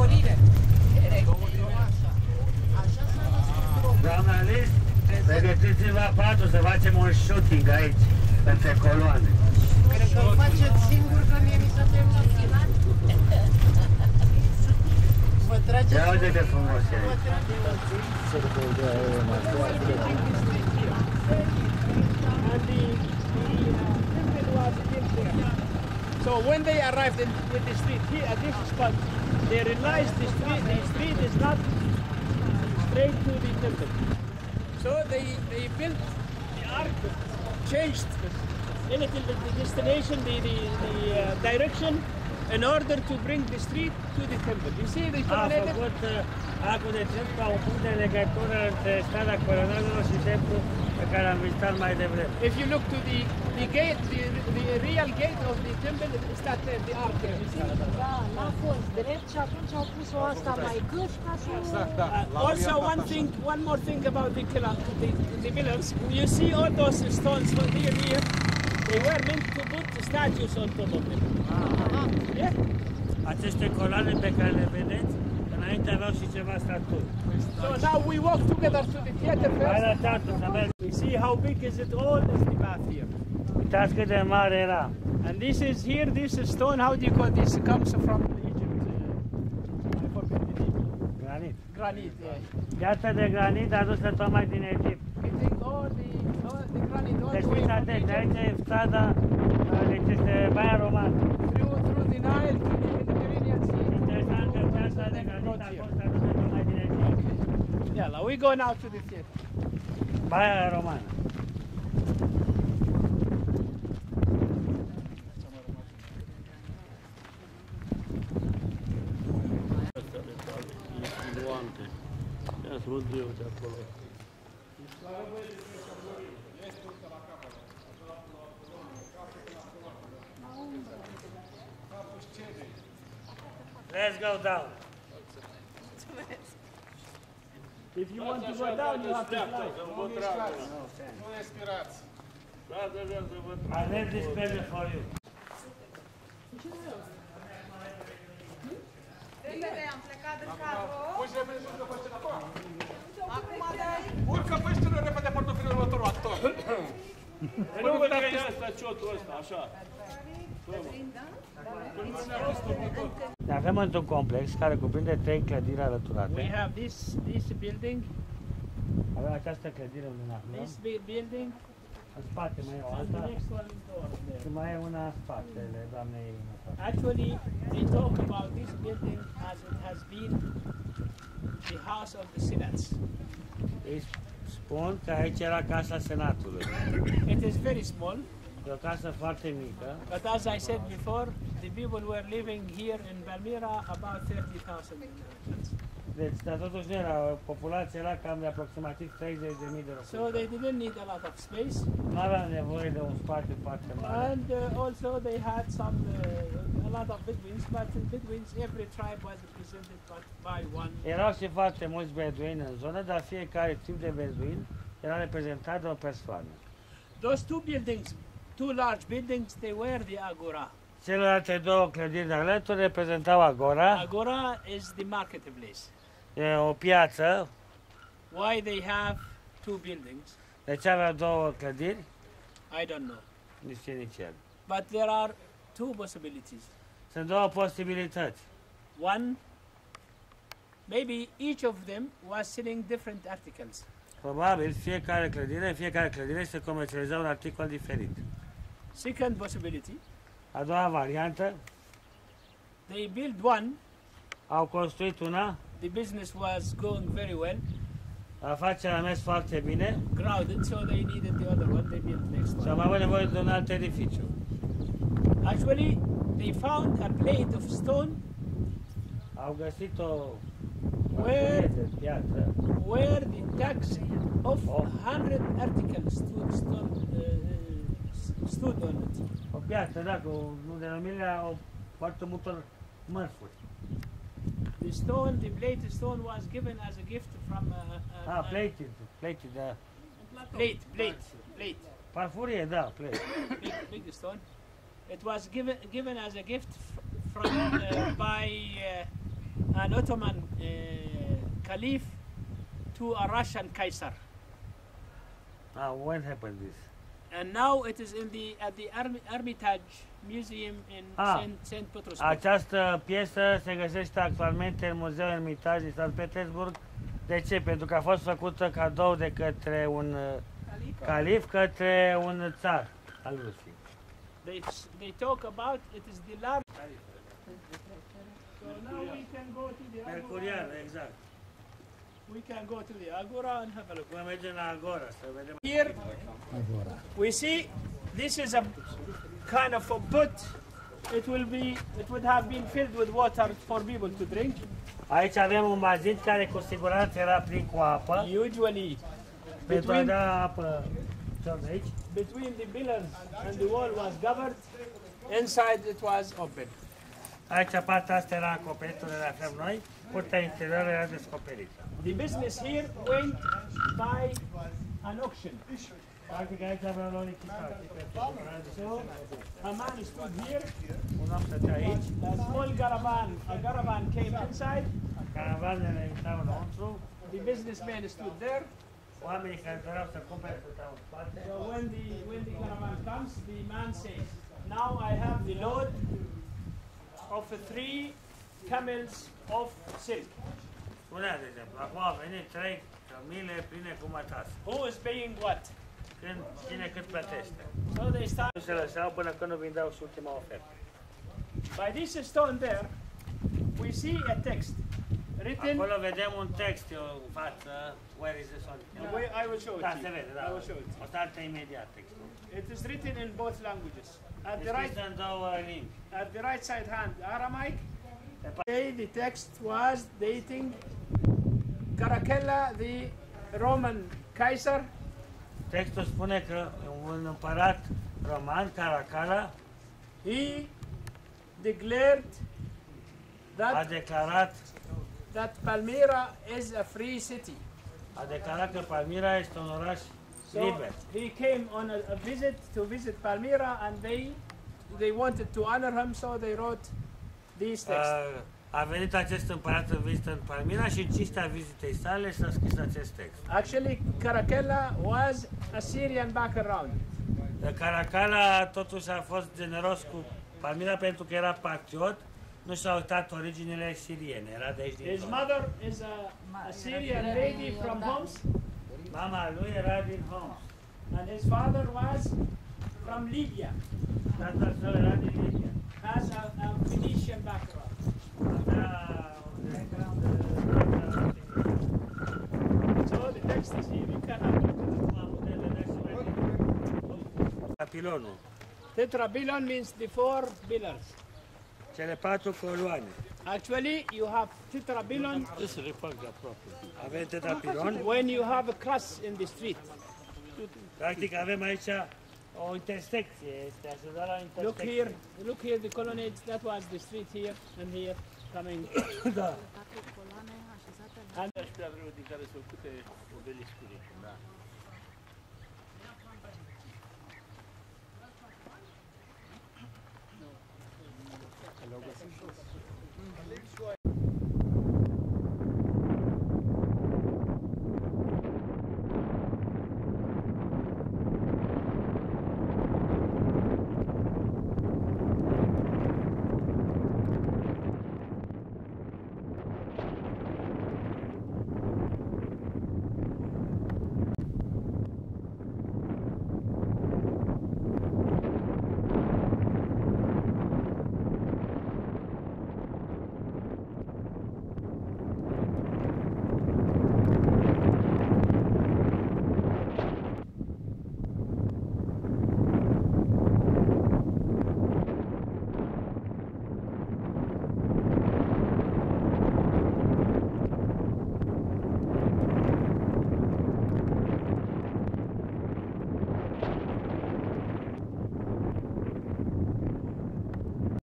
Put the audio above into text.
Doamna Liz, pregătiți-vă patru să facem un shooting aici, între coloane. Cred că îl faceți singur, că mie mi s-a terminat filmat. Vă trageți... Ia uite de frumos e aici. So when they arrived with the street here at this spot, they realized the street is not straight to the temple. So they built the ark, changed a little bit the destination, the direction, in order to bring the street to the temple. You see, they făcut arcul de centru ca un punct de legătură între strada Coronelor și templul pe care am vizitat mai devreme. If you look to the gate, the real gate of the temple, is that the ark. Da, n-a fost drept și atunci au pus-o asta mai cât ca să... Also one more thing about the pillars. You see all those stones here, they were meant to put statues on top of them. Yeah. Aceste coloane pe care le vedeți, înainte aveau și ceva staturi. So now we walk together to the theater first. We see how big is it all is the bath here. Uitați cât de mare era. And this is here, this stone, how do you call this? Comes from Egypt. I forget the name. Granit. Granit, yeah. Piața de granit adusă tocmai din Egipt. We take all the granit all Deci the way fiți from atenți, Egypt. aici e strada, deci este Baia Romană. Through the Nile to the Mediterranean Sea. Interesant că piața de granit a fost adusă tocmai din Egipt. Yeah, we go now to the theater. Baia Romană. Let's go down. If you want to go down, you have to fly. Nu respirați. I left this pen for you. Am plecat în carro. Uite, repede, urcă pește acolo. Acum dai. Urcă pește-le repede portofilul următorul actor. Nu văd că e asta ciotul ăsta, așa. Avem într-un complex care cuprinde 3 clădiri alăturate. We have this building, Avem această clădire unde ne aflăm. this building, În spate mai e o and the alta next one is over there. și mai e una în spatele doamnei. Actually, they talk about this building as it has been the house of the senates. Ei spun că aici era casa senatului. It is very small, E o casă foarte mică, but as I said before, the people were living here in Palmyra about 30,000 inhabitants. deci dar totuși nu era, populația era cam de aproximativ 30.000 de So locuitori. they didn't need a lot of space, Nu avea nevoie de un spațiu foarte mare. and also they had a lot of Bedouins, but in Bedouins every tribe was represented by one. Erau și foarte mulți beduini în zonă, dar fiecare tip de beduin era reprezentat de o persoană. Those two large buildings, they were the agora. Celelalte două clădiri de alături reprezentau agora. Agora is the marketplace. E o piață. Why they have two buildings, De ce avea două clădiri? I don't know. Nici nici el. But there are two possibilities. Sunt două posibilități. One, maybe each of them was selling different articles. Probabil fiecare clădire se comercializa un articol diferit. Second possibility, A doua variantă, they built one, au construit una, the business was going very well, afacerea a mers foarte bine crowded, so they needed the other one, they built next și one. am avut nevoie de un alt edificiu. Actually, they found a plate of stone Au găsit o Where? de piatră where the tax of 100 articles stood on it. o piatră, da, cu denumirea foarte multor mărfuri. The plated stone was given as a gift from Plated, plate. Parfurie, da, plate. Big stone. It was given as a gift from by an Ottoman caliph to a Russian Kaiser. When happened this? And now it is in at the Hermitage Museum in St. Petersburg. Această piesă se găsește actualmente în Muzeul Hermitage din St. Petersburg. De ce? Pentru că a fost făcută cadou de către un calif către un țar al Rusiei. They talk about it is the largest. So now we can go to the Mercurian, exact. We can go to the Agora and have a look. Vom merge la Agora să vedem. Here we see this is a kind of a put. It would have been filled with water for people to drink. Aici avem un bazin care cu siguranță era plin cu apă. Usually Pentru a da apă de aici. Between the pillars and the wall was covered. Inside it was open. Aici partea asta era acoperită, unde aflăm noi. Partea interioară era descoperită. The business here went by an auction. Practic aici aveam o licitație pentru cumpărare. So a man stood here. Un om stătea aici. A caravan came inside. Caravanele intrau înăuntru. The businessman stood there. Oamenii care doreau să cumpere stăteau în spate. So when the caravan comes, the man says, "Now I have the load of 3 camels of silk." Spunea, de exemplu, acum au venit 3 cămile pline cu mătase. Who is paying what? Cine cât plătește. So they start. Nu se lăsau până când nu vindeau și ultima ofertă. By this stone there, we see a text written. Acolo vedem un text în față. Where is this one? I will show it Da, to se you. vede, da. I will show it. O să arate imediat textul. It is written in both languages. Scris în două limbi. At the right side hand, Aramaic. The text was dating Caracalla, the Roman Kaiser. Textul spune că un împărat roman, Caracalla, He declared a declarat Palmyra is a free city. A declarat că Palmyra este un oraș liber. He came on a visit to visit Palmyra, and they wanted to honor him, so they wrote these texts. A venit acest împărat în vizită în Palmyra și în cinstea vizitei sale s-a scris acest text. Actually, Caracalla was a Syrian background. Caracalla totuși a fost generos cu Palmyra pentru că era patriot, nu și-a uitat originile siriene, era de aici din His zonă. mother is a Syrian lady from Homs, Mama lui era din Homs. and his father was from Libya, Tatăl său era din Libia. has a Phoenician background. Avea un background So the text is here. You can have it. Capilonul. Tetrapilon means the 4 pillars. Cele 4 coloane. Actually, you have tetrapilon Avem tetrapilon. when you have a cross in the street. Practic avem aici o intersecție, este așezat la o intersecție. Look here, the colonnades. That was the street here and here coming. Da. And din care sunt făcute obeliscuri. Da. Hello,